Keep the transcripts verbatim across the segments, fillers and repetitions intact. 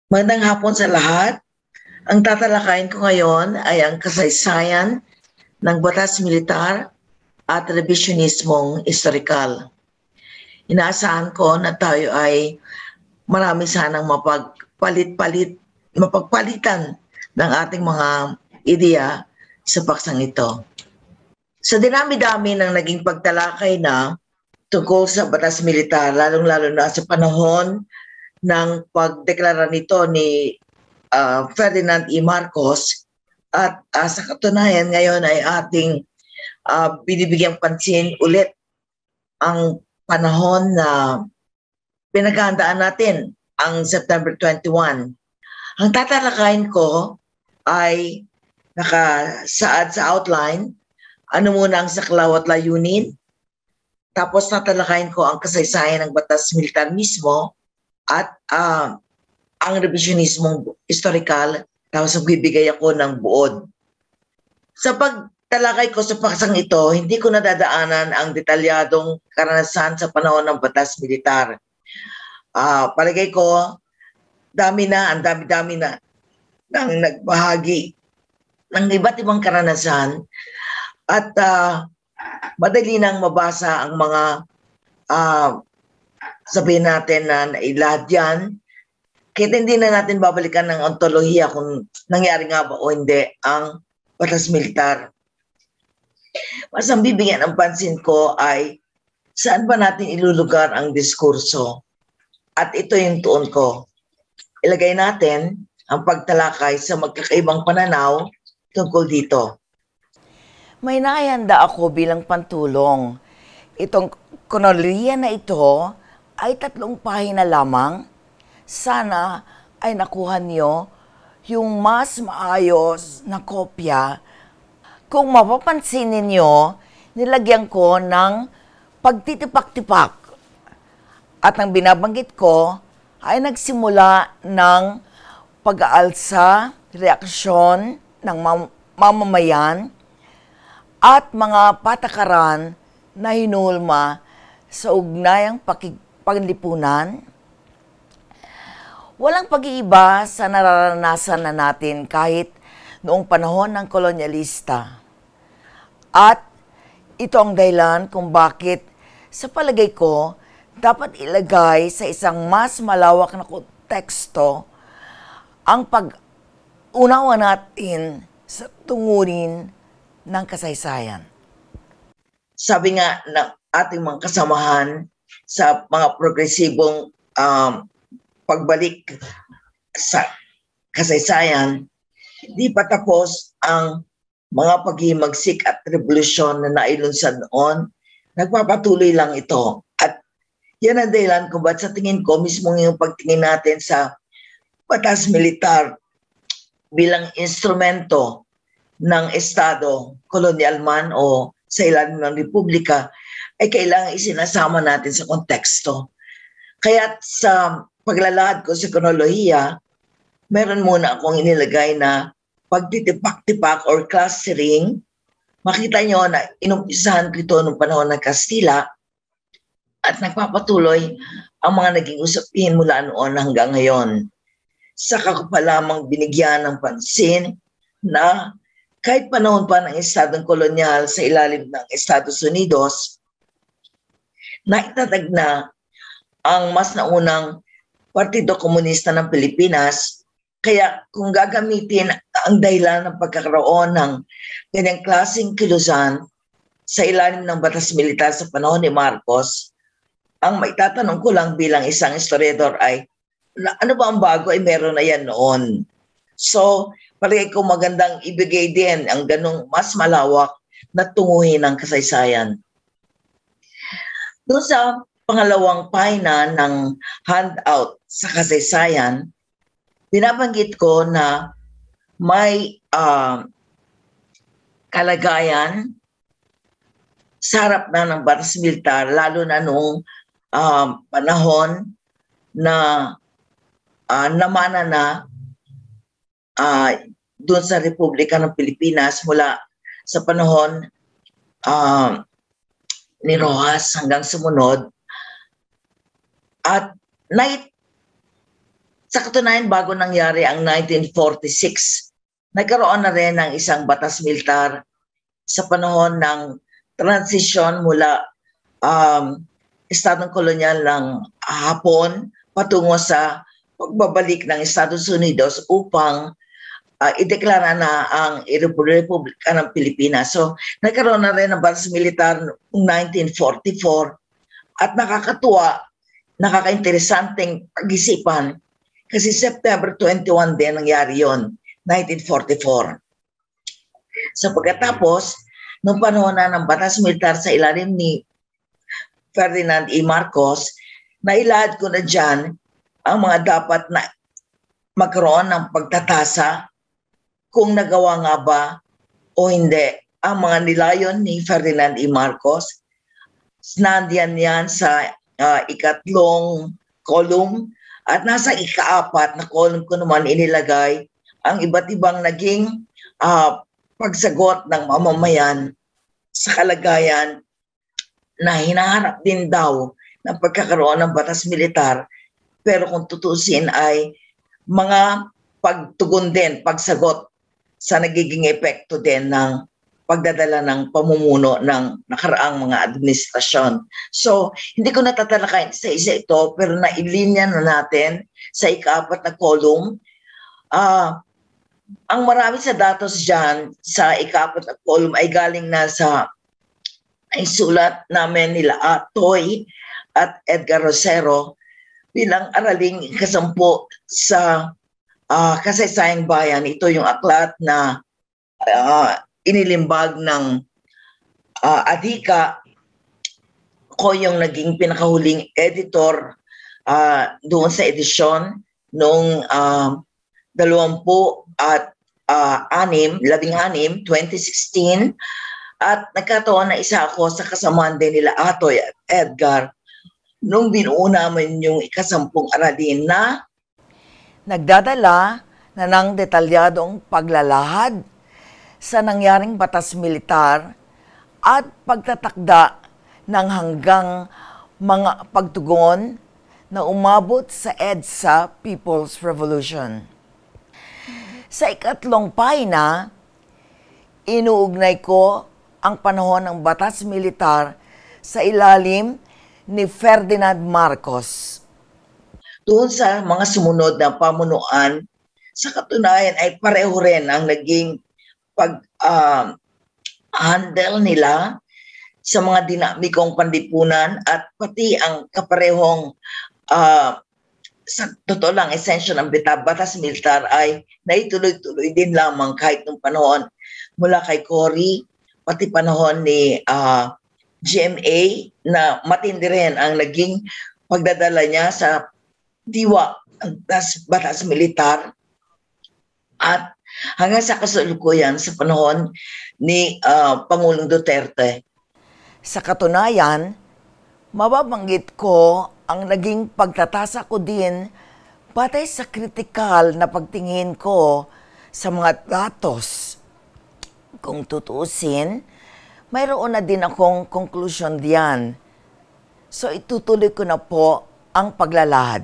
Magandang hapon sa lahat. Ang tatalakayin ko ngayon ay ang kasaysayan ng batas militar at revisionismong historikal. Inaasahan ko na tayo ay marami sanang mapagpalit-palit, mapagpalitan ng ating mga ideya sa paksang ito. Sa dinami-dami ng naging pagtalakay na tungkol sa batas militar, lalong-lalo na sa panahon ng pagdeklara nito ni uh, Ferdinand E. Marcos, at uh, sa katunayan ngayon ay ating uh, binibigyang pansin ulit ang panahon na pinaghahandaan natin ang September twenty-first. Ang tatalakayin ko ay nakasaad sa outline, ano muna ang saklaw at layunin, tapos tatalakayin ko ang kasaysayan ng batas militar mismo at uh, ang revisionismong historikal, tapos magbibigay ako ng buod. Sa pagtalakay ko sa paksang ito, hindi ko nadadaanan ang detalyadong karanasan sa panahon ng batas militar. Uh, palagay ko, dami na, ang dami-dami na nang nagbahagi ng iba't ibang karanasan at uh, madali nang mabasa ang mga uh, sabihin natin na lahat yan. Kaya hindi na natin babalikan ng ontolohiya kung nangyari nga ba o hindi ang batas militar. Mas ang bibigyan ng pansin ko ay saan ba natin ilulugar ang diskurso? At ito yung tuon ko. Ilagay natin ang pagtalakay sa magkakaibang pananaw tungkol dito. May naihanda ako bilang pantulong. Itong kronolohiya na ito ay tatlong pahina lamang. Sana ay nakuha niyo yung mas maayos na kopya. Kung mapapansin ninyo, nilagyan ko ng pagtitipak-tipak. At ang binabanggit ko ay nagsimula ng pag-aalsa, reaksyon ng mam- mamamayan at mga patakaran na hinulma sa ugnayang pakig- panlipunan. Walang pag-iiba sa nararanasan na natin kahit noong panahon ng kolonyalista. At ito ang dahilan kung bakit sa palagay ko dapat ilagay sa isang mas malawak na konteksto ang pag-unawa natin sa tungurin ng kasaysayan. Sabi nga ng ating mga kasamahan sa mga progresibong um, pagbalik sa kasaysayan, di pa tapos ang mga paghimagsik at revolusyon na nailunsad noon, nagpapatuloy lang ito. At yan ang dahilan kung ba't sa tingin ko, mismo yung pagtingin natin sa batas militar bilang instrumento ng Estado, kolonyal man o sa ilalim ng Republika, ay kailangan isinasama natin sa konteksto. Kaya sa paglalahad ko sa kronolohiya, meron muna akong inilagay na pagtitipak-tipak or clustering. Makita nyo na inumpisahan ko ito noong panahon ng Kastila at nagpapatuloy ang mga naging usapin mula noon hanggang ngayon. Saka ko pa lamang binigyan ng pansin na kahit panahon pa ng Estadong Kolonyal sa ilalim ng Estados Unidos, naitatag na ang mas naunang Partido Komunista ng Pilipinas. Kaya kung gagamitin ang dahilan ng pagkakaroon ng ganyang klaseng kilusan sa ilalim ng batas militar sa panahon ni Marcos, ang maitatanong ko lang bilang isang historiador ay, ano ba ang bago ay meron na yan noon. So, palagay ko magandang ibigay din ang ganong mas malawak na tunguhin ng kasaysayan. Doon sa pangalawang pahina ng handout sa kasaysayan, binabanggit ko na may uh, kalagayan sa harap na ng batas militar, lalo na noong uh, panahon na uh, namana na uh, doon sa Republika ng Pilipinas mula sa panahon uh, ni Rojas hanggang sumunod. At nait Sa katunayan, bago nangyari ang nineteen forty-six, nagkaroon na rin ng isang batas militar sa panahon ng transition mula um, estadong kolonyal ng Hapon patungo sa pagbabalik ng Estados Unidos upang uh, ideklara na ang Republika ng Pilipinas. So, nagkaroon na rin ng batas militar noong nineteen forty-four at nakakatuwa, nakakainteresanteng pag-isipan kasi September twenty-first din nangyari yon, nineteen forty-four. So pagkatapos, nung panahon na ng batas militar sa ilalim ni Ferdinand E. Marcos, nailahad ko na dyan ang mga dapat na magkaroon ng pagtatasa kung nagawa nga ba o hindi ang mga nilayon ni Ferdinand E. Marcos. Nandiyan yan sa uh, ikatlong column at nasa ikaapat na column ko naman inilagay ang iba't ibang naging uh, pagsagot ng mamamayan sa kalagayan na hinaharap din daw ng pagkakaroon ng batas militar, pero kung tutusin ay mga pagtugon din, pagsagot sa nagiging epekto din ng pagdadala ng pamumuno ng nakaraang mga administrasyon. So, hindi ko natatalakayin sa isa ito, pero nailinya na natin sa ikaapat na column. Uh, ang marami sa datos dyan sa ikaapat na column ay galing na sa ay sulat namin nila Atoy at Edgar Rosero bilang araling kasampu sa uh, Kasaysayang Bayan. Ito yung aklat na uh, inilimbag ng uh, Adhika. Ko yung naging pinakahuling editor uh, doon sa edisyon noong uh, dalawampu at uh, anim, labing anim, twenty sixteen. At nagkataon na isa ako sa kasamaan din nila Atoy at Edgar nung binuo namin yung ikasampung aralin na nagdadala na ng detalyadong paglalahad sa nangyaring batas militar at pagtatakda ng hanggang mga pagtugon na umabot sa EDSA People's Revolution. Sa ikatlong pahina, inuugnay ko ang panahon ng batas militar sa ilalim ni Ferdinand Marcos. Doon sa mga sumunod na pamunuan, sa katunayan ay pareho rin ang naging pag-handle uh, nila sa mga dinamikong panlipunan at pati ang kaparehong uh, sa totoo lang, esensya ng batas militar ay naituloy-tuloy din lamang kahit nung panahon mula kay Cory, pati panahon ni uh, G M A na matindi rin ang naging pagdadala niya sa diwa ng batas militar at hanggang sa kasalukuyan sa panahon ni uh, Pangulong Duterte. Sa katunayan, mababanggit ko ang naging pagtatasa ko din batay sa kritikal na pagtingin ko sa mga datos. Kung tutuusin, mayroon na din akong conclusion diyan. So itutuloy ko na po ang paglalahad.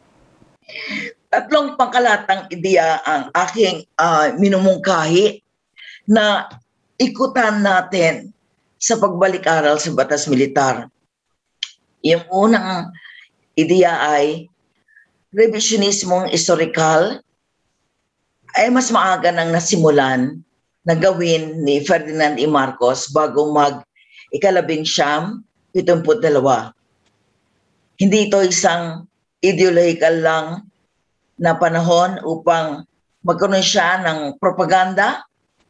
Tatlong pangkalatang ideya ang aking uh, minumungkahi na ikutan natin sa pagbalik-aral sa batas militar. Yung unang ideya ay revisionismong historikal ay mas maaga nang nasimulan na gawin ni Ferdinand E. Marcos bago mag ikalabing siyam, pitumput dalawa. Hindi ito isang ideological lang na panahon upang magkaroon siya ng propaganda.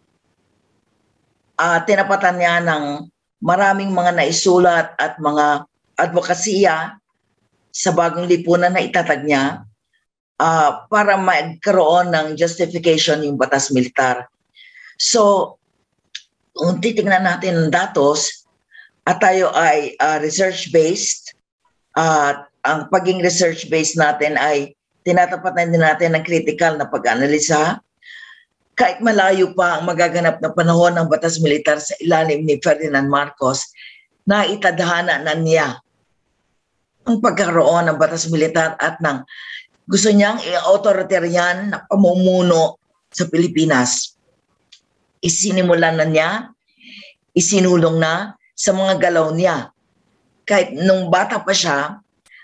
Uh, tinapatan niya ng maraming mga naisulat at mga advokasya sa bagong lipunan na itatag niya uh, para magkaroon ng justification yung batas militar. So, kung titignan natin ang datos at tayo ay uh, research-based, at uh, ang pagiging research-based natin ay tinatapatan din natin ng critical na pag-analisa. Kahit malayo pa ang magaganap na panahon ng batas militar sa ilalim ni Ferdinand Marcos, na itadhana na niya ang pagkaroon ng batas militar at ng Gusto niyang i-authoritarian na pamumuno sa Pilipinas. Isinimulan na niya, isinulong na sa mga galaw niya. Kahit nung bata pa siya,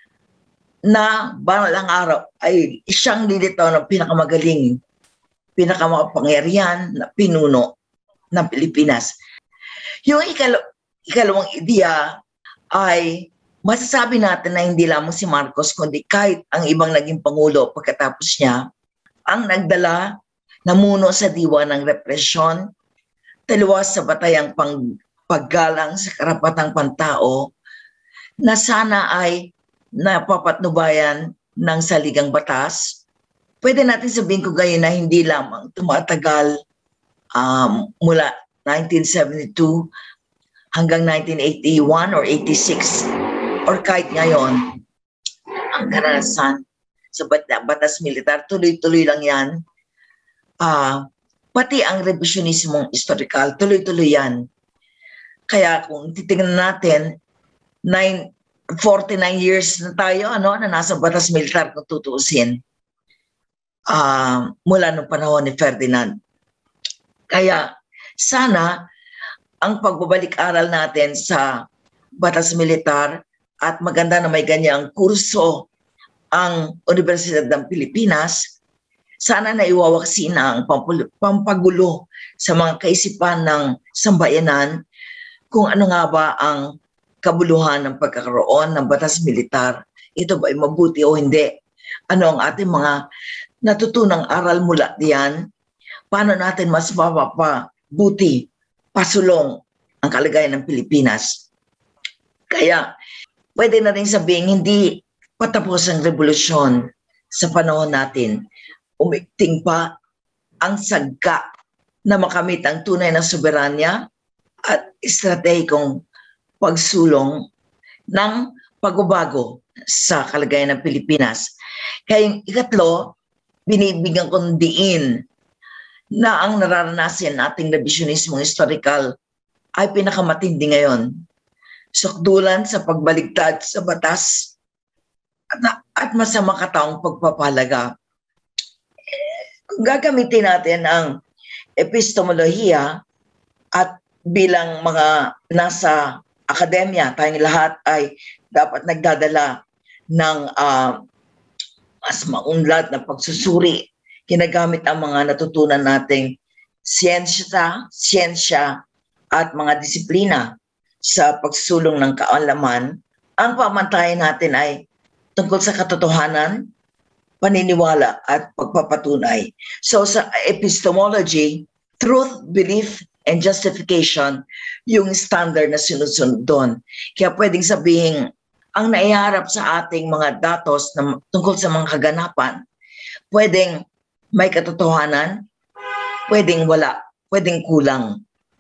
na balang araw ay siyang lilitaw ng pinakamagaling, pinakamakapangyarihan na pinuno ng Pilipinas. Yung ikalo, ikalawang ideya ay masasabi natin na hindi lamang si Marcos kundi kahit ang ibang naging pangulo pagkatapos niya ang nagdala namuno sa diwa ng represyon, taliwas sa batayang pang, paggalang sa karapatang pantao na sana ay napapatnubayan ng saligang batas. Pwede natin sabihin ko gayon na hindi lamang tumatagal um, mula nineteen seventy-two hanggang nineteen eighty-one or eighty-six or kahit ngayon, ang karanasan sa batas militar, tuloy-tuloy lang yan. Uh, pati ang revisionismong historical, tuloy-tuloy yan. Kaya kung titingnan natin, nine, forty-nine years na tayo ano, na nasa batas militar kung tutuusin uh, mula nung panahon ni Ferdinand. Kaya sana ang pagbabalik-aral natin sa batas militar at maganda na may ganyang kurso ang Universidad ng Pilipinas, sana na iwawaksin ang pampagulo sa mga kaisipan ng sambayanan kung ano nga ba ang kabuluhan ng pagkakaroon ng batas militar. Ito ba ay mabuti o hindi? Ano ang ating mga natutunang aral mula diyan? Paano natin mas mapapabuti, pasulong ang kalagayan ng Pilipinas? Kaya pwede na rin sabihin hindi patapos ang revolusyon sa panahon natin. Umikting pa ang sagka na makamit ang tunay na soberanya at estratehikong pagsulong ng pagbabago sa kalagayan ng Pilipinas. Kaya yung ikatlo, binibigyan kong diin na ang nararanasan nating revisionismo historical ay pinakamatindi ngayon. Sukdulan sa pagbaligtad sa batas at, at masama kataong pagpapalaga. Kung gagamitin natin ang epistemolohiya at bilang mga nasa akademya, tayong lahat ay dapat nagdadala ng uh, mas maunlad na pagsusuri. Ginagamit ang mga natutunan nating siyensya, siyensya at mga disiplina sa pagsulong ng kaalaman. Ang pamantayan natin ay tungkol sa katotohanan, paniniwala at pagpapatunay. So sa epistemology, truth, belief, and justification, yung standard na sinusunod doon. Kaya pwedeng sabihin, ang naiharap sa ating mga datos na tungkol sa mga kaganapan, pwedeng may katotohanan, pwedeng wala, pwedeng kulang.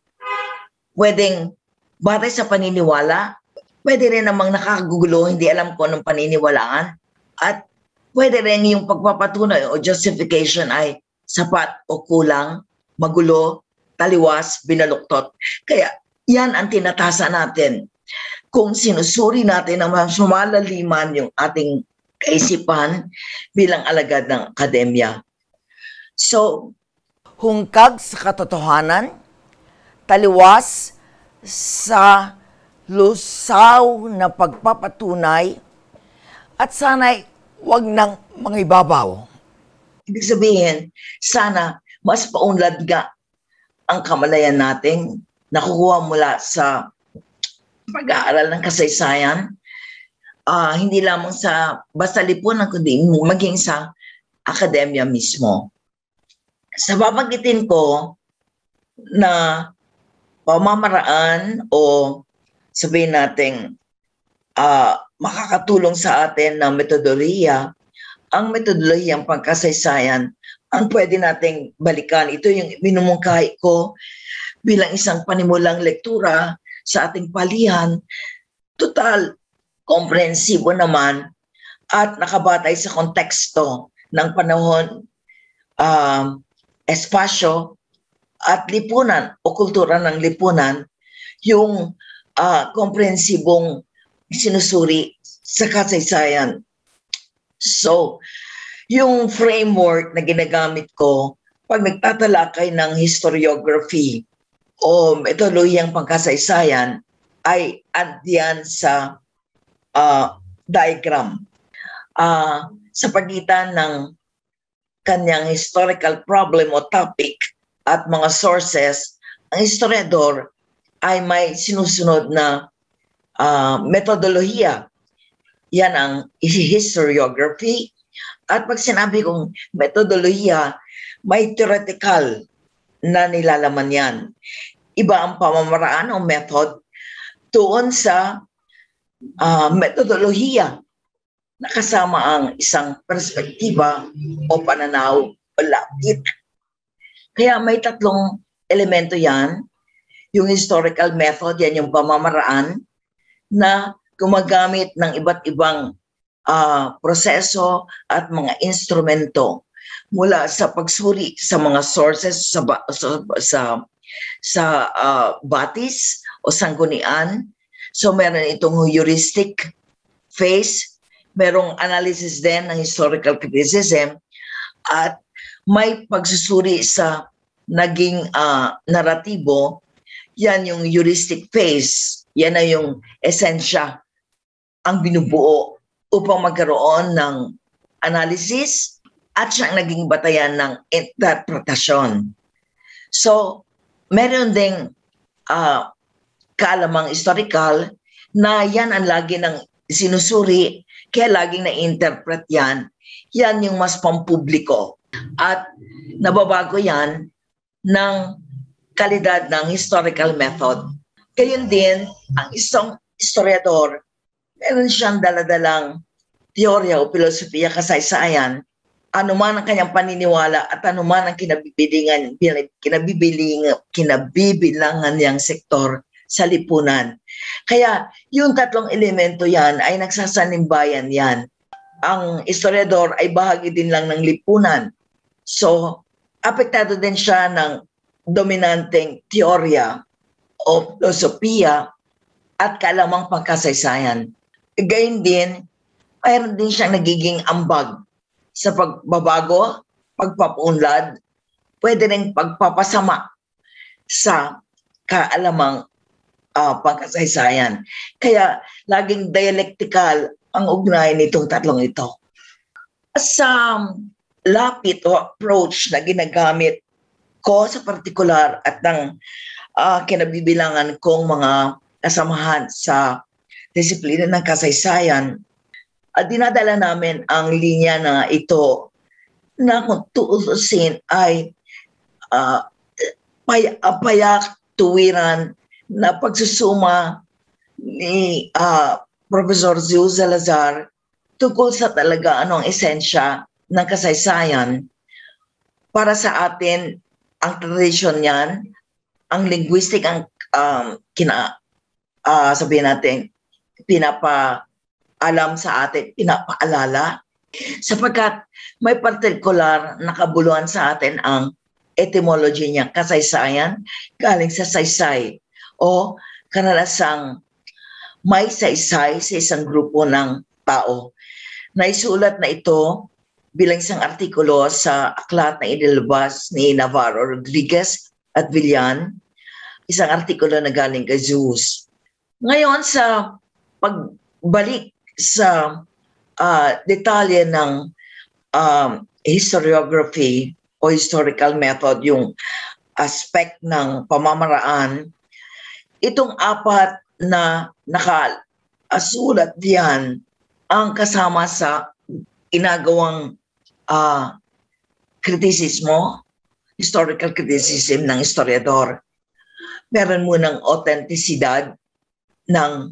Pwedeng batay sa paniniwala, pwede rin namang nakakagugulo, hindi alam ko anong paniniwalaan, at pwede rin yung pagpapatunay o justification ay sapat o kulang, magulo, taliwas, binaluktot. Kaya yan ang tinatasa natin. Kung sinusuri natin ang mas malaliman yung ating kaisipan bilang alagad ng akademya. So, hungkag sa katotohanan, taliwas sa lusaw na pagpapatunay, at sana'y wag nang mangibabaw. Ibig sabihin, sana mas paunlad nga ang kamalayan natin nakukuha mula sa pag-aaral ng kasaysayan, uh, hindi lamang sa basta lipunan kundi maging sa akademya mismo. Sa babanggitin ko na pamamaraan o sabihin natin uh, makakatulong sa atin na metodolohiya, ang metodolohiya ng pagkasaysayan ang pwede nating balikan. Ito yung minumungkahi ko bilang isang panimulang lektura sa ating palihan. Total, komprehensibo naman at nakabatay sa konteksto ng panahon, uh, espasyo at lipunan o kultura ng lipunan, yung uh, komprehensibong sinusuri sa kasaysayan. So, yung framework na ginagamit ko pag nagtatalakay ng historiography o metodolohiyang pangkasaysayan ay andyan sa uh, diagram. Uh, sa pagitan ng kanyang historical problem o topic at mga sources, ang historiador ay may sinusunod na uh, metodolohiya. Yan ang historiography. At pag sinabi kong metodolohiya, may theoretical na nilalaman yan. Iba ang pamamaraan o method doon sa uh, metodolohiya na kasama ang isang perspektiba o pananaw o lapit. Kaya may tatlong elemento yan. Yung historical method, yan yung pamamaraan na gumagamit ng iba't ibang uh, proseso at mga instrumento mula sa pagsuri sa mga sources sa sa sa, sa uh, batis o sanggunian. So meron itong heuristic phase, merong analysis din ng historical criticism, at may pagsusuri sa naging uh, naratibo. Yan yung heuristic phase. Yan na yung esensya ang binubuo upang magkaroon ng analysis at siyang naging batayan ng interpretasyon. So, meron ding uh, kaalamang historical na yan ang lagi ng sinusuri, kaya laging na-interpret yan. Yan yung mas pampubliko. At nababago yan ng kalidad ng historical method. Gayun din, ang isang historiador, meron siyang daladalang teorya o filosofiya kasaysayan, anuman ang kanyang paniniwala at anuman ang kinabibilangan, kinabibilang, kinabibilangan niyang sektor sa lipunan. Kaya yung tatlong elemento yan ay nagsasanimbayan yan. Ang historiador ay bahagi din lang ng lipunan. So, apektado din siya ng dominanteng teorya o filosofiya at kaalamang pangkasaysayan. Gayun din, mayroon din siyang nagiging ambag sa pagbabago, pagpapaunlad, pwede rin pagpapasama sa kaalamang uh, pangkasaysayan. Kaya laging dialectical ang ugnayan nitong tatlong ito. Sa lapit o approach na ginagamit ko sa partikular at ng uh, kinabibilangan kong mga kasamahan sa disiplina ng kasaysayan, at dinadala namin ang linya na ito na kung tuusin ay uh, pay, uh, payak tuwiran na pagsusuma ni uh, Professor Zeus Salazar tungkol sa talaga anong esensya ng kasaysayan. Para sa atin, ang tradisyon niyan, ang linguistic, ang um, kina, uh, sabihin natin, pinapa alam sa atin, pinapaalala, sapagkat may partikular na kabuluhan sa atin ang etymology niya, kasaysayan, galing sa saysay o kanalasang may saysay sa isang grupo ng tao. Naisulat na ito bilang isang artikulo sa aklat na inilabas ni Navarro Rodriguez at Villan, isang artikulo na galing kay Zeus. Ngayon, sa pagbalik sa uh, detalye ng um, historiography o historical method, yung aspect ng pamamaraan, itong apat na nakasulat diyan ang kasama sa ginagawang uh, kritisismo, historical criticism ng historiador. Meron munang autentisidad ng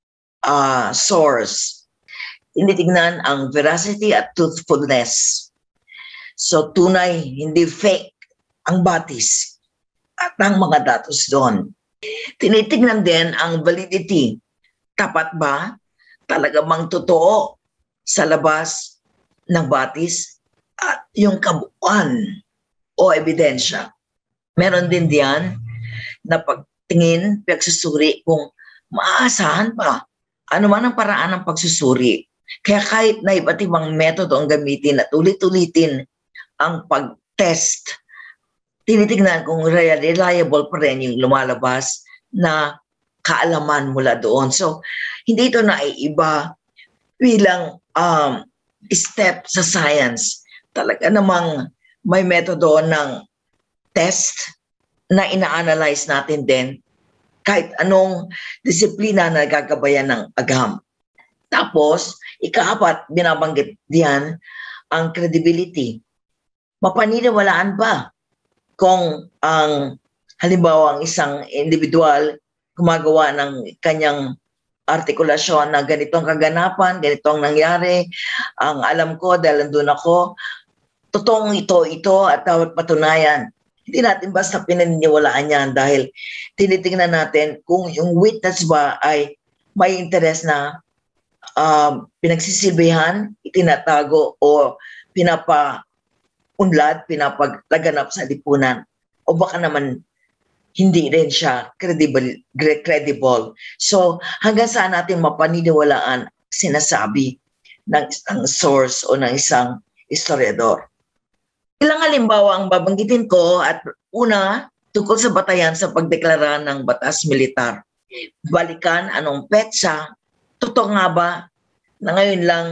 Uh, source. Tinitignan ang veracity at truthfulness. So, tunay, hindi fake ang batis at ang mga datos doon. Tinitignan din ang validity. Tapat ba? Talaga bang totoo sa labas ng batis at yung kabuuan o ebidensya. Meron din diyan na pagtingin, pagsusuri kung maaasahan pa ano man ang paraan ng pagsusuri. Kaya kahit na iba't ibang metodo ang gamitin at ulit-ulitin ang pag-test, tinitignan kung reliable pa rin yung lumalabas na kaalaman mula doon. So, hindi ito naiiba bilang um, step sa science. Talaga namang may metodo ng test na ina-analyze natin din kahit anong disiplina na gagabayan ng agham. Tapos, ikaapat, binabanggit diyan ang credibility. Mapaniniwalaan ba kung ang halimbawa ang isang individual gumagawa ng kanyang artikulasyon na ganitong kaganapan, ganitong nangyari, ang alam ko dahil nandun ako, totoong ito, ito at dapat patunayan. Hindi natin basta pinaniniwalaan yan dahil tinitingnan natin kung yung witness ba ay may interes na um, pinagsisilbihan, itinatago o pinapaunlad, pinapaglaganap sa lipunan. O baka naman hindi rin siya credible, credible. So hanggang saan natin mapaniniwalaan sinasabi ng isang source o ng isang historiador. Ilang halimbawa ang babanggitin ko at una, tungkol sa batayan sa pagdeklara ng batas militar. Balikan anong petsa, totoo nga ba na ngayon lang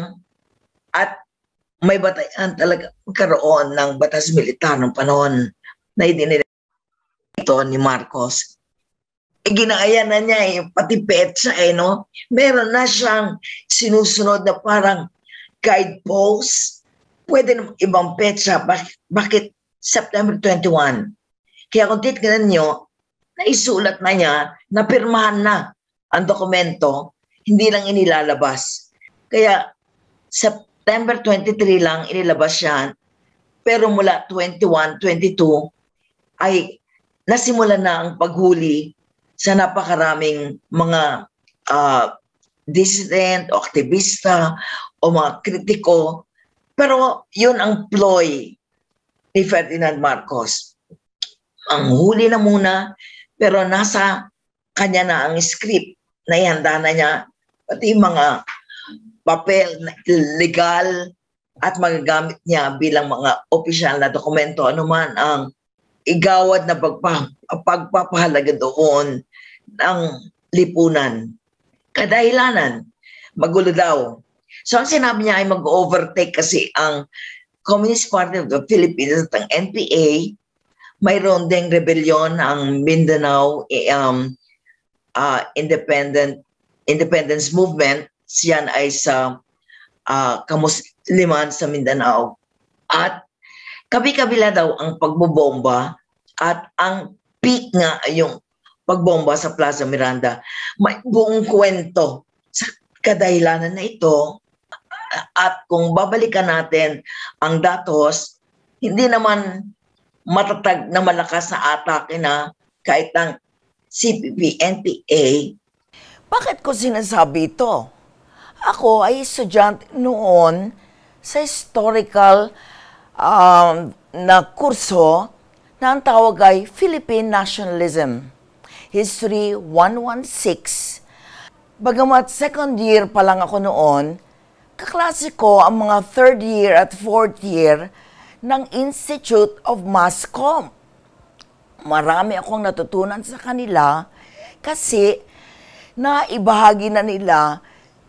at may batayan talaga karoon ng batas militar ng panahon na idinila ito ni Marcos. E ginaya na niya eh, pati petsa eh, no? Meron na siyang sinusunod na parang guidepost. Pwede ng ibang petsa, bakit, bakit September twenty-first? Kaya kung titignan nyo, naisulat na niya, napirmahan na ang dokumento, hindi lang inilalabas. Kaya September twenty-three lang inilabas yan, pero mula twenty-one, twenty-two ay nasimula na ang paghuli sa napakaraming mga uh, dissident o aktivista o mga kritiko. Pero yun ang ploy ni Ferdinand Marcos. Ang huli na muna, pero nasa kanya na ang script na ihanda na niya, pati mga papel legal at magagamit niya bilang mga opisyal na dokumento, anuman ang igawad na pagpa, pagpapahalaga doon ng lipunan. Kadahilanan, magulo daw. So ang sinabi niya ay mag-overtake kasi ang Communist Party of the Philippines at ang N P A, mayroon ding rebellion ang Mindanao um, uh, Independent Independence Movement. Siyan ay sa uh, kamusliman sa Mindanao. At kabi-kabila daw ang pagbobomba at ang peak nga yung pagbomba sa Plaza Miranda. May buong kwento sa kadahilanan na ito. At kung babalikan natin ang datos, hindi naman matatag na malakas na atake na kahit ng C P P, N P A. Bakit ko sinasabi ito? Ako ay estudyante noon sa historical um, na kurso na ang tawag ay Philippine Nationalism, History one sixteen. Bagamat second year pa lang ako noon, kaklase ko ang mga third year at fourth year ng Institute of Mass Comm. Marami akong natutunan sa kanila kasi naibahagi na nila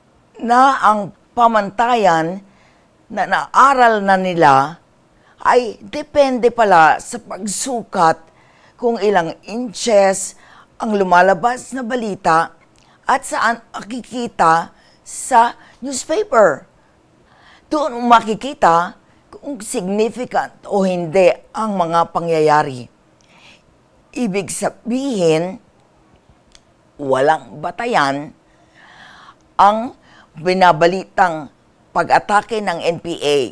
na ang pamantayan na naaral na nila ay depende pala sa pagsukat kung ilang inches ang lumalabas na balita at saan makikita sa newspaper. Doon makikita kung significant o hindi ang mga pangyayari. Ibig sabihin, walang batayan ang binabalitang pag-atake ng N P A.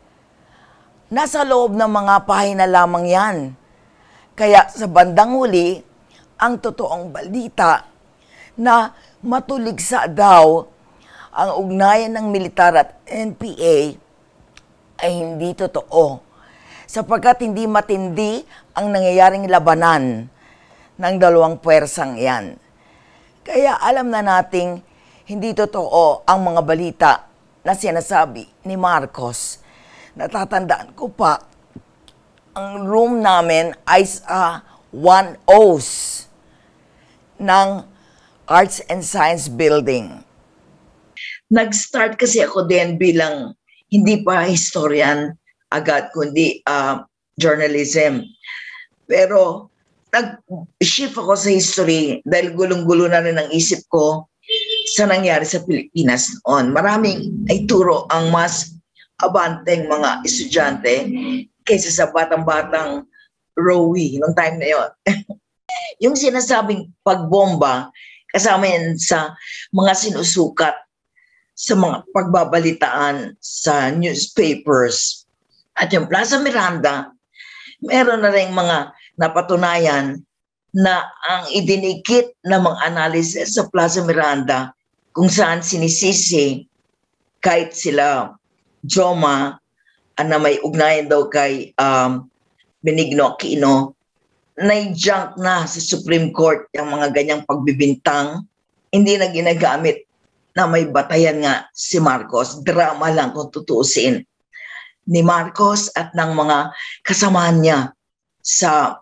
Nasa loob ng mga pahina lamang yan. Kaya sa bandang huli, ang totoong balita na matuligsa daw ang ugnayan ng militar at N P A ay hindi totoo sapagkat hindi matindi ang nangyayaring labanan ng dalawang puwersang yan. Kaya alam na nating hindi totoo ang mga balita na sinasabi ni Marcos. Natatandaan ko pa, ang room namin ay sa one O's ng Arts and Science Building. Nag-start kasi ako din bilang hindi pa historian agad, kundi uh, journalism. Pero nag-shift ako sa history dahil gulong-gulo na rin ang isip ko sa nangyari sa Pilipinas noon. Maraming ay turo ang mas abanteng mga estudyante kaysa sa batang-batang Rowie noong time na yun. Yung sinasabing pagbomba, kasama yan sa mga sinusukat sa mga pagbabalitaan sa newspapers. At yung Plaza Miranda, meron na rin mga napatunayan na ang idinikit na mga analysis sa Plaza Miranda kung saan sinisisi kahit sila Joma na may ugnayan daw kay um, Benigno Aquino, na-junk na sa Supreme Court yung mga ganyang pagbibintang, hindi na ginagamit na may batayan nga si Marcos. Drama lang kung tutuusin ni Marcos at ng mga kasamahan niya sa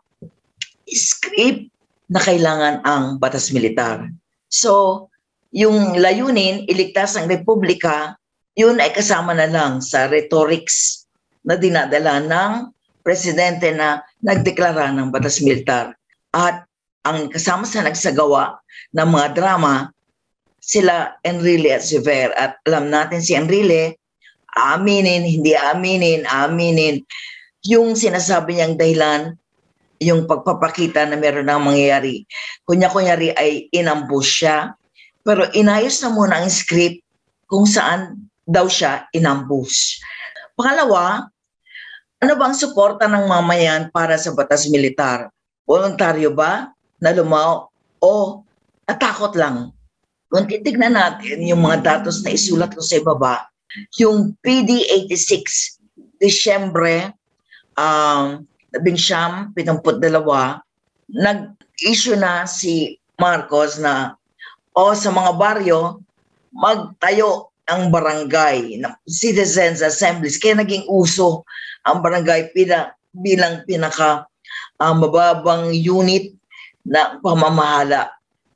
script na kailangan ang batas militar. So, yung layunin, iligtas ang Republika, yun ay kasama na lang sa rhetorics na dinadala ng presidente na nagdeklara ng batas militar. At ang kasama sa nagsagawa ng mga drama, sila Enrile at Sever. At alam natin si Enrile, aminin, hindi aminin, aminin. Yung sinasabi niyang dahilan, yung pagpapakita na meron ng mangyayari. Kunya-kunyari ay inambush siya, pero inayos na muna ang script kung saan daw siya inambush. Pangalawa, ano bang suporta ng mamayan para sa batas militar? Voluntaryo ba na lumaw o natakot lang? Kung titignan natin yung mga datos na isulat ko sa ibaba, yung P D eighty-six, Disyembre, um, labing siyam, pitumput dalawa, nag-issue na si Marcos na o sa mga baryo, magtayo ang barangay, ng citizens assemblies. Kaya naging uso ang barangay pina, bilang pinaka uh, mababang unit na pamamahala.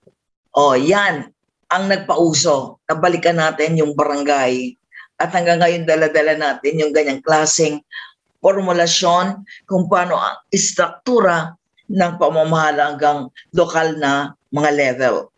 O yan, ang nagpauso. Nabalikan natin yung barangay. At hanggang ngayon dala-dala natin yung ganyang klaseng formulasyon kung paano ang istruktura ng pamamahala hanggang lokal na mga level.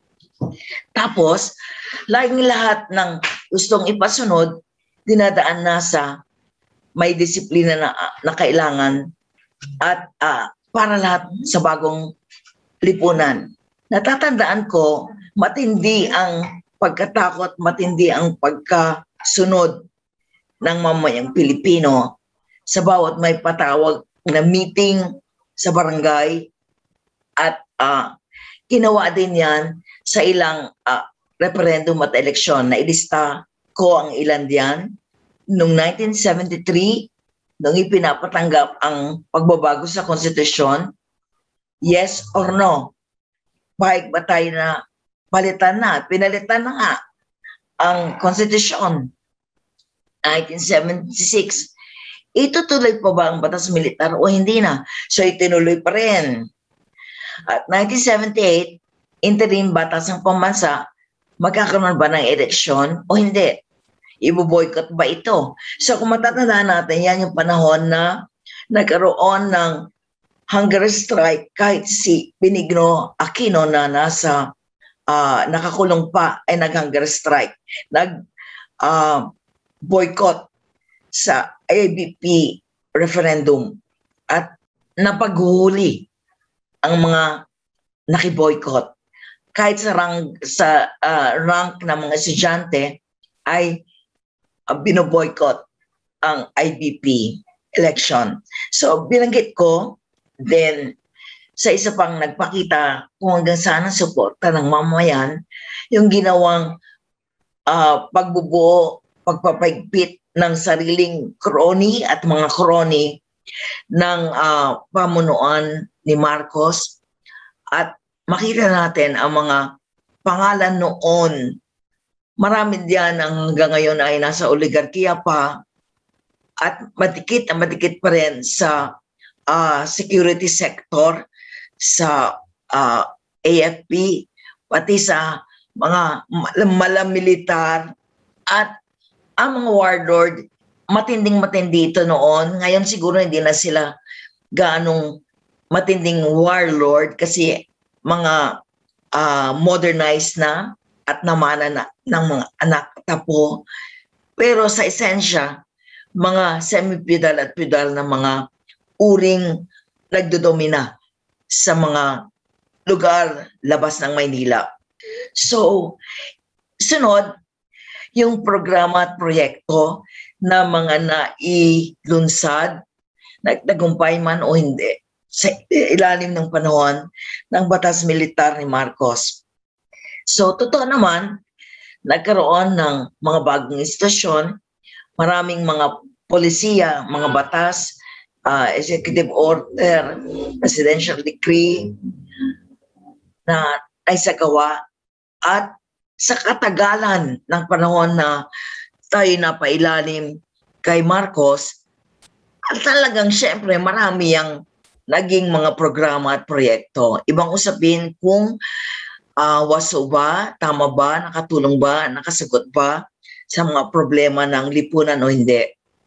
Tapos, laging lahat ng gustong ipasunod, dinadaan na sa may disiplina na, na kailangan at uh, para lahat sa bagong lipunan. Natatandaan ko, matindi ang pagkatakot, matindi ang pagkasunod ng mamayang Pilipino sa bawat may patawag na meeting sa barangay at uh, ginawa din yan sa ilang uh, referendum at eleksyon. Na ilista ko ang ilan diyan. Noong nineteen seventy-three, nung ipinapatanggap ang pagbabago sa konstitusyon, yes or no? Pahig ba tayo na palitan na? Pinalitan na nga ang konstitusyon. nineteen seventy-six, itutuloy pa ba ang batas militar o hindi na? So itinuloy pa rin. At nineteen seventy-eight, interim batas ng pambansa, magkakaroon ba ng eleksyon o hindi? Ibo-boycott ba ito? So kung matatandaan natin, yan yung panahon na nagkaroon ng hunger strike kahit si Benigno Aquino na nasa uh, nakakulong pa ay nag-hunger strike. Nag uh, boycott sa A B P referendum at napaghuli ang mga nakiboycott. Kahit sa rank, sa, uh, rank ng mga estudyante ay uh, binoboycott ang I B P election. So binanggit ko, then sa isa pang nagpakita kung hanggang saan ang suporta ng mamayan, yung ginawang uh, pagbubuo, pagpapaigpit ng sariling kroni at mga kroni ng uh, pamunuan ni Marcos. At makita natin ang mga pangalan noon marami diyan ang hanggang ngayon ay nasa oligarkiya pa at madikit na madikit pa rin sa uh, security sector, sa uh, A F P, pati sa mga malamilitar at ang mga warlord, matinding matindi ito noon. Ngayon siguro hindi na sila gaanong matinding warlord kasi mga uh, modernized na at namana na ng mga anak tapo. Pero sa esensya, mga semi-feudal at feudal na mga uring nagdodomina sa mga lugar labas ng Maynila. So, sunod, yung programa at proyekto na mga nailunsad, nagtagumpay man o hindi, sa ilalim ng panahon ng batas militar ni Marcos. So, totoo naman, nagkaroon ng mga bagong istasyon, maraming mga polisiya, mga batas, uh, executive order, presidential decree na ay sagawa at sa katagalan ng panahon na tayo napailalim kay Marcos, at talagang syempre marami ang naging mga programa at proyekto. Ibang usapin kung uh, waso ba, tama ba, nakatulong ba, nakasagot ba sa mga problema ng lipunan o hindi.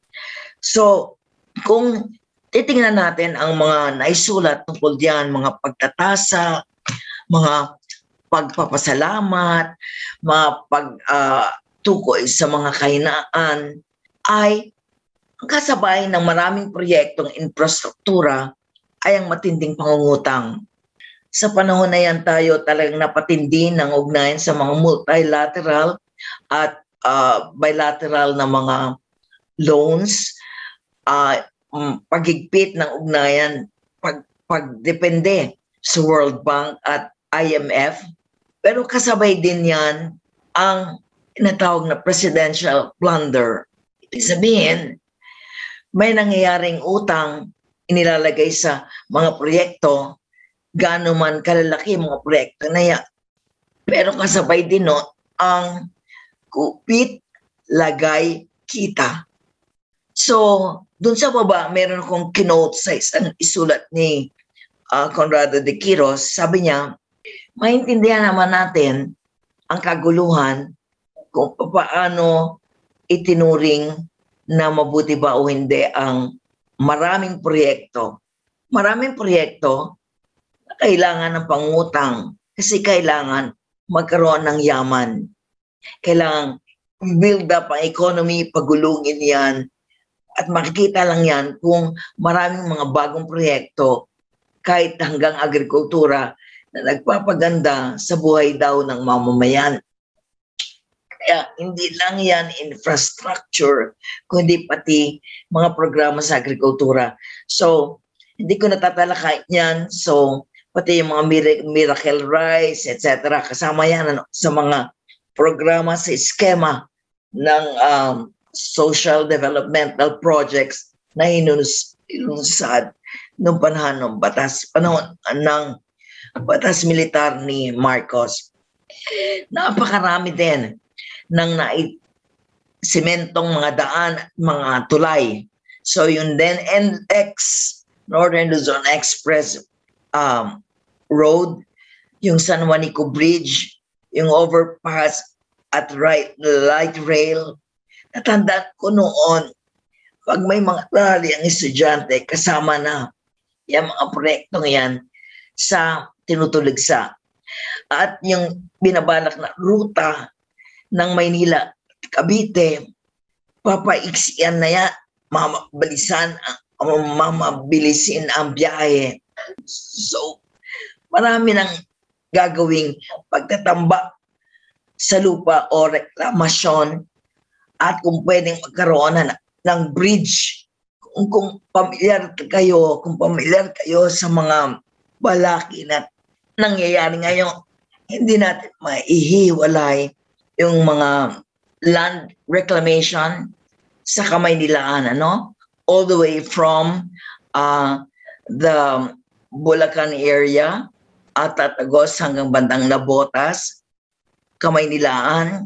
So, kung titingnan natin ang mga naisulat tungkol diyan, mga pagtatasa, mga pagpapasalamat, mga pagtukoy uh, sa mga kahinaan, ay kasabay ng maraming proyektong infrastruktura ay ang matinding pangungutang. Sa panahon na yan tayo talagang napatindi ng ugnayan sa mga multilateral at uh, bilateral na mga loans, uh, paghigpit ng ugnayan, pag, pagdepende sa World Bank at I M F. Pero kasabay din yan ang tinatawag na presidential blunder. Ibig sabihin, may nangyayaring utang inilalagay sa mga proyekto, gaano man kalalaki mga proyekto na yan. Pero kasabay din no, ang kupit, lagay, kita. So, dun sa baba, meron akong kinote sa isang isulat ni uh, Conrado de Quiros. Sabi niya, maintindihan naman natin ang kaguluhan kung paano itinuring na mabuti ba o hindi ang maraming proyekto. Maraming proyekto na kailangan ng pangutang kasi kailangan magkaroon ng yaman. Kailangan build up ang economy, pagulungin yan. At makikita lang yan kung maraming mga bagong proyekto kahit hanggang agrikultura na nagpapaganda sa buhay daw ng mamamayan. Kaya hindi lang yan infrastructure, kundi pati mga programa sa agrikultura. So, hindi ko natatalakay yan. So, pati yung mga miracle rice, et cetera. Kasama yan ano, sa mga programa sa eskema ng um, social developmental projects na hinunsad noong panahon ng batas, panahon ng batas militar ni Marcos. Napakarami din ng nai-sementong mga daan at mga tulay. So yun din, N X, Northern Luzon Express um, Road, yung San Juanico Bridge, yung overpass at right, light rail. Natandaan ko noon, pag may mga rally ang estudyante, kasama na yung mga proyektong yan sa tinutuligsa. At yung binabalak na ruta ng Maynila, Cavite, papaiksiyan na yan, mamabilisan, mamabilisin ang biyahe. So, marami nang gagawing pagtatambak sa lupa o reklamasyon at kung pwedeng magkaroon na ng bridge. Kung, kung pamilyar kayo, kung pamilyar kayo sa mga balaki na nangyayari ngayon, hindi natin maihiwalay yung mga land reclamation sa Kamaynilaan, ano? All the way from uh, the Bulacan area at Tatagos hanggang bandang Nabotas, Kamaynilaan,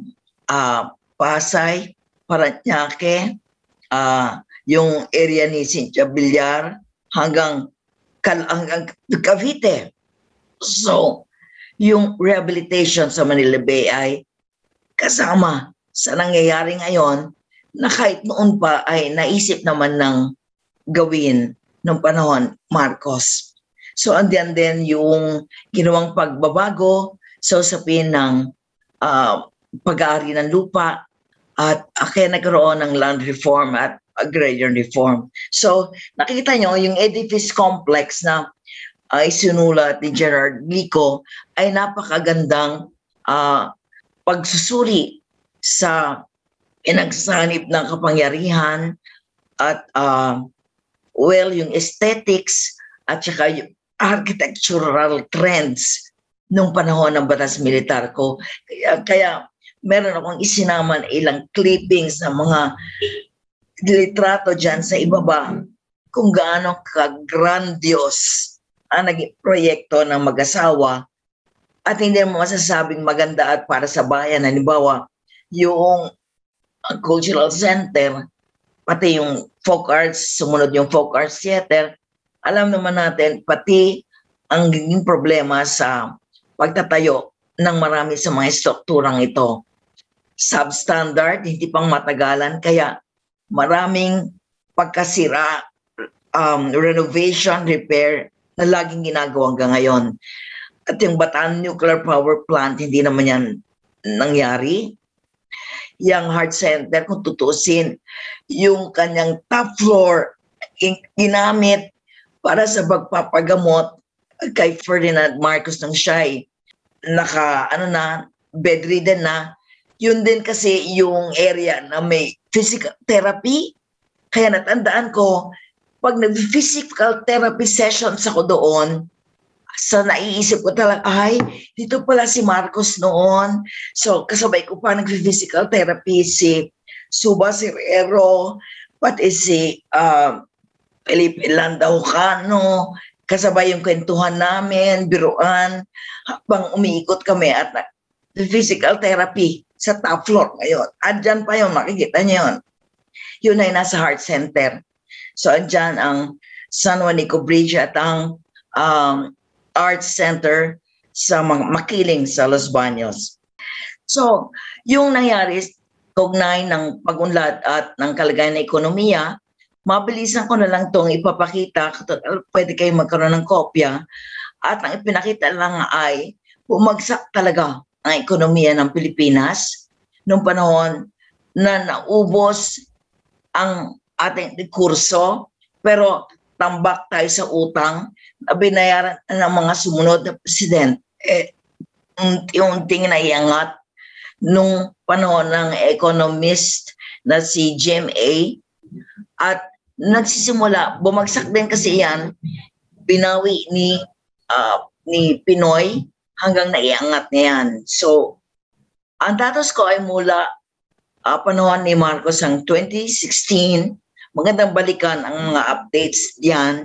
uh, Pasay, Parañaque, uh, yung area ni Cynthia Villar, hanggang, hanggang Cavite. So, yung rehabilitation sa Manila Bay ay kasama sa nangyayari ngayon na kahit noon pa ay naisip naman ng gawin ng panahon Marcos. So, andiyan din yung ginawang pagbabago sa usapin ng uh, pag-aari ng lupa at uh, kaya nagkaroon ng land reform at agrarian reform. So, nakikita nyo yung edifice complex na ay uh, sinulat ni Gerard Glico ay napakagandang uh, pagsusuri sa pinagsanib ng kapangyarihan at uh, well, yung aesthetics at saka yung architectural trends nung panahon ng batas militar ko. Kaya, kaya meron akong isinama na ilang clippings ng mga litrato dyan sa ibaba kung gaano ka-grandiose ang naging proyekto ng mag-asawa at hindi mo masasabing maganda at para sa bayan. Halimbawa, yung cultural center, pati yung folk arts, sumunod yung folk arts theater, alam naman natin, pati ang giging problema sa pagtatayo ng marami sa mga strukturang ito. Substandard, hindi pang matagalan, kaya maraming pagkasira, um, renovation, repair, na laging ginagawa hanggang ngayon. At yung Bataan Nuclear Power Plant, hindi naman yan nangyari. Yung heart center, kung tutusin, yung kanyang top floor, ginamit para sa pagpapagamot kay Ferdinand Marcos ng siya'y naka, ano na, bedridden na. Yun din kasi yung area na may physical therapy. Kaya natandaan ko, pag nag-physical therapy sessions ako doon, sa naiisip ko talaga, ay, dito pala si Marcos noon. So, kasabay ko pa nag-physical therapy si Suba Serrero, pati si uh, Felipe Landaucano, kasabay yung kwentuhan namin, biruan, habang umiikot kami at physical therapy sa top floor ngayon. Andyan pa yun, makikita niyo yun. Yun ay nasa heart center. So, andyan ang San Juanico Bridge at ang um, Arts Center sa Makiling sa Los Baños. So, yung nangyari, kaugnay ng pag-unlad at ng kalagayan ng ekonomiya, mabilisan ko na lang itong ipapakita, pwede kayo magkaroon ng kopya, at ang ipinakita lang ay bumagsak talaga ang ekonomiya ng Pilipinas noong panahon na naubos ang ating kurso, pero tambak tayo sa utang na binayaran ng mga sumunod na presidente. Eh, unti-unting naiangat nung panahon ng economist na si J M A at nagsisimula, bumagsak din kasi yan, binawi ni, uh, ni Pinoy hanggang naiangat na yan. So, ang datos ko ay mula uh, panahon ni Marcos ang twenty sixteen, magandang balikan ang mga updates diyan.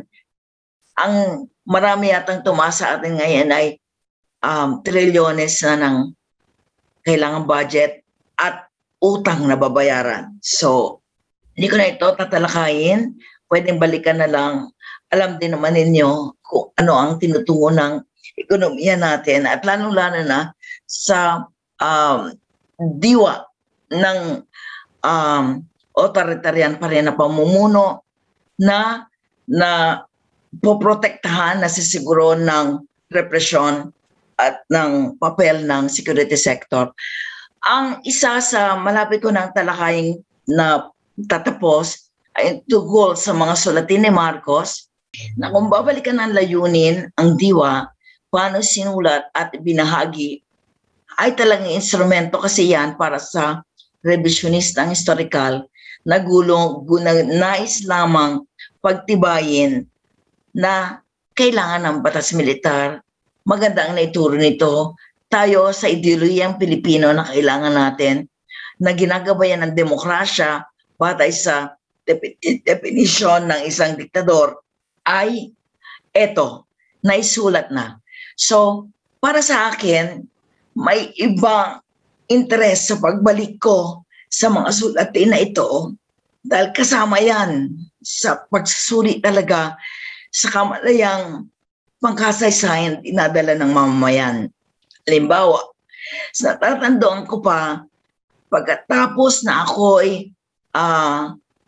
Ang marami yatang tumaas sa atin ngayon ay um, trilyones na ng kailangang budget at utang na babayaran. So, hindi ko na ito tatalakayin. Pwedeng balikan na lang. Alam din naman ninyo kung ano ang tinutungo ng ekonomiya natin at lalo-lalo na sa um, diwa ng um, authoritarian pa rin na pamumuno na na poprotektahan, nasisiguro ng represyon at ng papel ng security sector. Ang isa sa malapit ko ng talakayin na tatapos ay tungkol sa mga sulatin ni Marcos na kung babalikan ng layunin ang diwa, paano sinulat at binahagi, ay talagang instrumento kasi yan para sa revisionistang historical na gulong, na nais lamang pagtibayin na kailangan ng batas militar. Maganda ang naituro nito tayo sa ideolohiyang Pilipino na kailangan natin na ginagabayan ng demokrasya batay sa definition ng isang diktador ay eto, naisulat na. So, para sa akin, may ibang interes sa pagbalik ko sa mga sulatin na ito dahil kasama yan sa pagsusuri talaga sa kamalayang pangkasaysayan dinadala ng mamamayan. Halimbawa, natatandaan ko pa, pagkatapos na ako'y uh,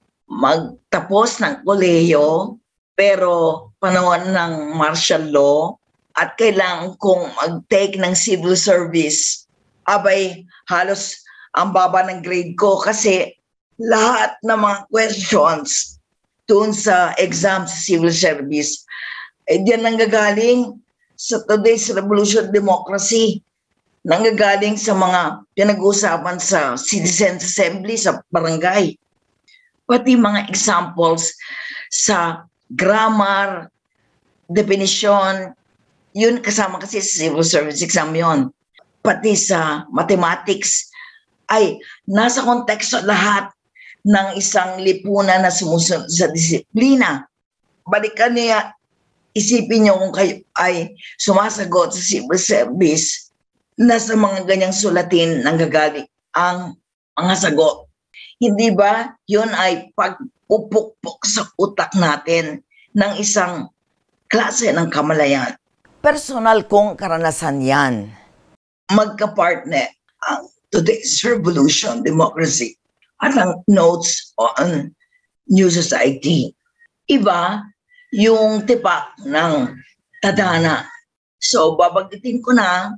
magtapos ng kolehiyo, pero panahon ng martial law at kailangan kong mag-take ng civil service, abay halos ang baba ng grade ko kasi lahat ng mga questions doon sa exam sa civil service, eh diyan nanggagaling sa today's revolution democracy, nanggagaling sa mga pinag-uusapan sa citizens assembly, sa barangay. Pati mga examples sa grammar, definition, yun kasama kasi sa civil service exam yun. Pati sa mathematics, ay nasa konteksto lahat ng isang lipunan na sumusunod sa disiplina. Balikan niya, isipin niyo kung kayo ay sumasagot sa civil service, nasa mga ganyang sulatin nanggagaling ang mga sagot. Hindi ba yun ay pagpupukpok sa utak natin ng isang klase ng kamalayan? Personal kong karanasan yan. Magka-partner ang today's revolution democracy at ang notes on New Society. Iba yung tipak ng tadhana. So babanggitin ko na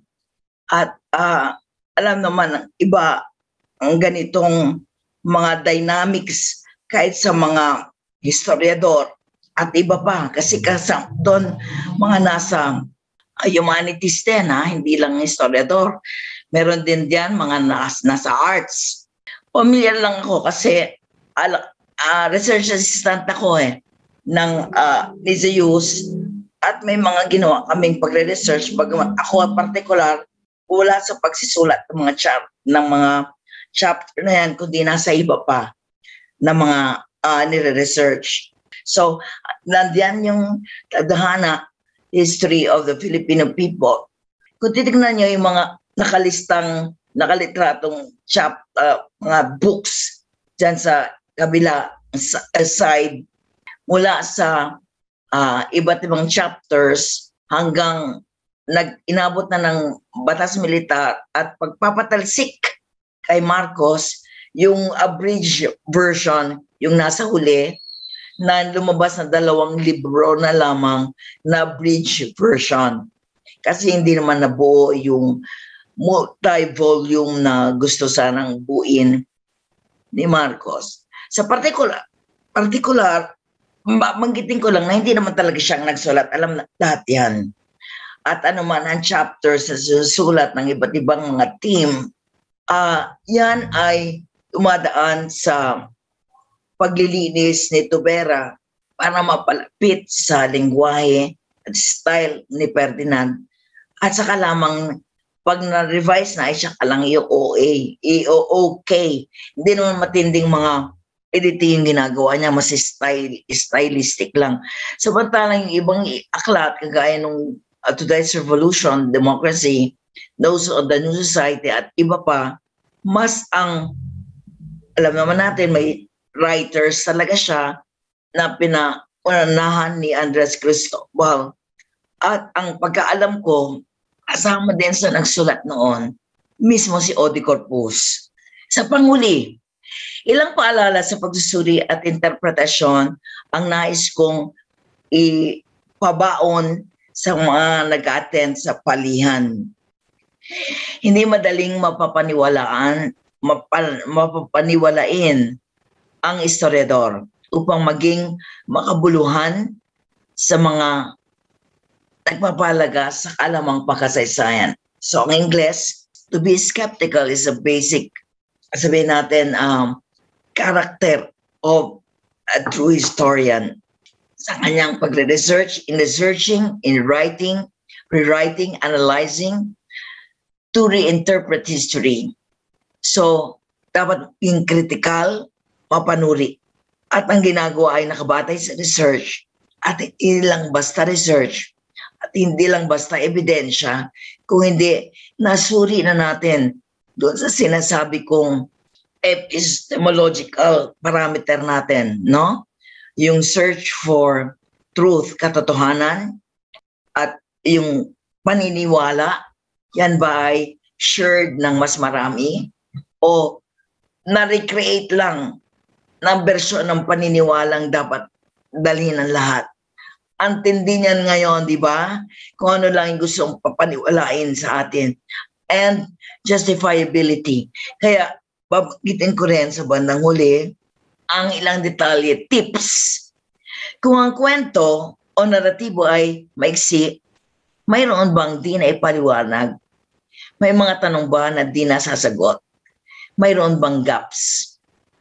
at uh, alam naman ng iba ang ganitong mga dynamics kahit sa mga historiador at iba pa kasi kasama doon mga nasa uh, humanities din, ha? Hindi lang historiador. Meron din diyan mga nas, nasa arts. Familiar lang ako kasi uh, uh, research assistant ako eh ng uh, Liceus at may mga ginawa kaming pagre-research. Bagamat ako particular wala sa pagsisulat ng mga chap ng mga chapter na yan kundi nasa iba pa na mga uh, nire-research. So nandiyan yung tadhana, history of the Filipino people. Kung titignan nyo yung mga nakalistang, nakalitratong chap, uh, mga books dyan sa kabila side, mula sa uh, iba't ibang chapters hanggang nag-inabot na ng batas militar at pagpapatalsik kay Marcos, yung abridged version, yung nasa huli, na lumabas na dalawang libro na lamang na abridged version. Kasi hindi naman nabuo yung multi-volume na gusto sanang buuin ni Marcos. Sa particular, particular, manggitin ko lang na hindi naman talaga siyang nagsulat. Alam na lahat yan. At ano man ang chapters sa susulat ng iba't ibang mga team, uh, yan ay umadaan sa paglilinis ni Tubera para mapalapit sa lengguwahe at style ni Ferdinand. At saka lamang pag na-revise na ay siya kalang i o a, i o o-k. Hindi naman matinding mga editing yung ginagawa niya, mas style, stylistic lang. Samantalang yung ibang aklat, kagaya nung uh, Today's Revolution, Democracy, Those of the New Society at iba pa, mas ang, alam naman natin, may writers talaga siya na pinaunahan ni Andres Cristobal. At ang pagkaalam ko, kasama din sa nagsulat noon, mismo si Odi Corpus. Sa panghuli, ilang paalala sa pagsusuri at interpretasyon ang nais kong ipabaon sa mga nag-attend sa palihan. Hindi madaling mapapaniwalaan, mapa, mapapaniwalain ang historiador upang maging makabuluhan sa mga nagpapalaga sa kalamang pakasaysayan. So ang Ingles, to be skeptical is a basic, sabihin natin, um, character of a true historian. Sa kanyang pagre-research, in researching, in writing, rewriting, analyzing, to reinterpret history. So, dapat yung critical, mapanuri. At ang ginagawa ay nakabatay sa research at hindi lang basta research at hindi lang basta ebidensya, kung hindi nasuri na natin doon sa sinasabi kong epistemological parameter natin, no? Yung search for truth, katotohanan, at yung paniniwala, yan ba ay shared ng mas marami o na-recreate lang ng bersyon ng paniniwalang dapat dalhin ng lahat? Ang tindi niyan ngayon, di ba? Kung ano lang yung gustong papaniwalain sa atin. And justifiability. Kaya, babanggitin ko rin sa bandang huli ang ilang detalye, tips. Kung ang kwento o naratibo ay maiksi, mayroon bang di na ipaliwanag? May mga tanong ba na di nasasagot? Mayroon bang gaps?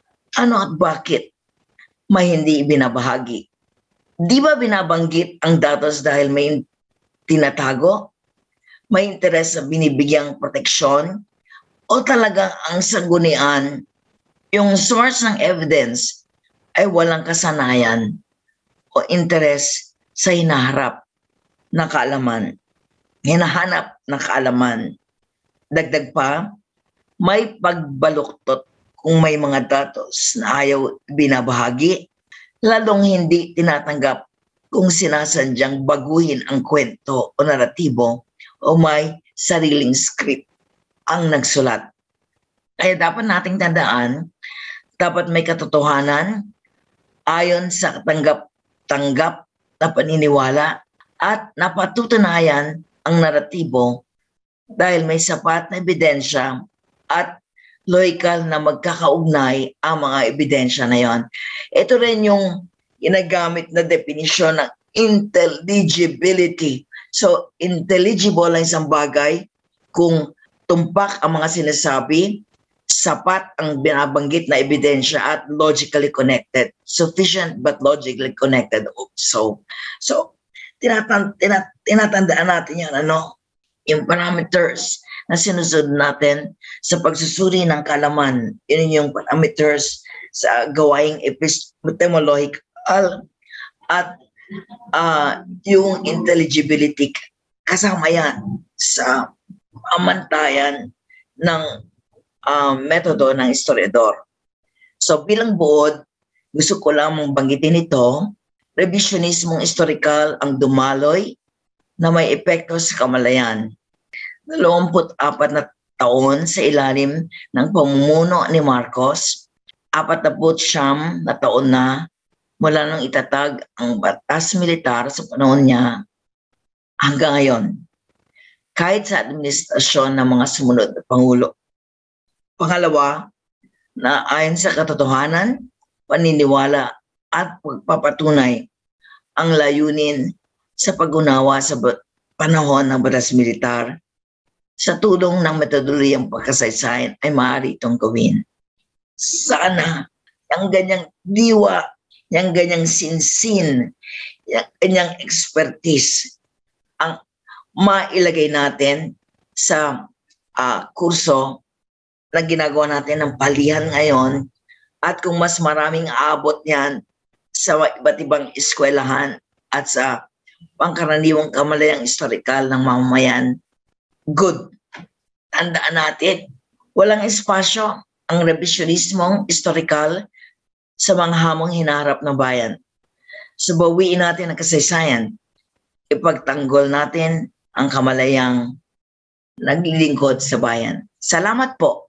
Ano at bakit may hindi ibinabahagi? Di ba binabanggit ang datos dahil may tinatago? May interes sa binibigyang proteksyon? O talagang ang sanggunian, yung source ng evidence ay walang kasanayan o interes sa hinaharap na kaalaman, hinahanap na kaalaman? Dagdag pa, may pagbaluktot kung may mga datos na ayaw binabahagi, lalong hindi tinatanggap kung sinasadyang baguhin ang kwento o naratibo o may sariling script ang nagsulat. Kaya dapat nating tandaan, dapat may katotohanan ayon sa tanggap-tanggap na paniniwala at napatutunayan ang naratibo dahil may sapat na ebidensya at logical na magkakaugnay ang mga ebidensya na yon. Ito rin yung ginagamit na definisyon ng intelligibility. So, intelligible ang isang bagay kung tumpak ang mga sinasabi, sapat ang binabanggit na ebidensya at logically connected. Sufficient but logically connected also. So, tinatan tinat tinatandaan natin yan, ano? Yung parameters na sinusunod natin sa pagsusuri ng kaalaman. Yun yung parameters sa gawaing epistemological at uh, yung intelligibility. Kasama yan sa pamantayan ng uh, metodo ng historiador. So bilang buod, gusto ko lamang banggitin ito, revisionismong historical ang dumaloy na may epekto sa kamalayan. dalawampu't apat na taon sa ilalim ng pamumuno ni Marcos, apatnapu't siyam na taon na mula nang itatag ang batas militar sa panahon niya hanggang ngayon, kahit sa administrasyon ng mga sumunod na Pangulo. Pangalawa, na ayon sa katotohanan, paniniwala at pagpapatunay ang layunin sa pag-unawa sa panahon ng batas militar, sa tulong ng metodolohiyang pagkasaysayan ay maaari itong gawin. Sana yung ganyang diwa, yung ganyang sinsin, yung ganyang expertise ang mailagay natin sa uh, kurso na ginagawa natin ng palihan ngayon, at kung mas maraming aabot yan sa iba't ibang eskwelahan at sa pangkaraniwang kamalayang historikal ng mamamayan, good. Tandaan natin, walang espasyo ang revisionismong historikal sa mga hamong hinaharap ng bayan. So bawiin natin ang kasaysayan, ipagtanggol natin ang kamalayang naglilingkod sa bayan. Salamat po.